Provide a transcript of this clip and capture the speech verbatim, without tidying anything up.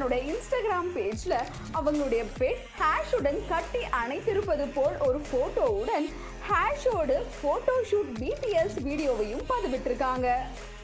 தன்னுடைய இன்ஸ்டாகிராம் பேஜ்ல அவங்களுடைய பெட் ஹேஷுடன் கட்டி அணைத்திருப்பது போல் ஒரு போட்டோவுடன் ஹேஷோடு போட்டோ ஷூட் பிடிஎஸ் வீடியோவையும் பதிவிட்டிருக்காங்க.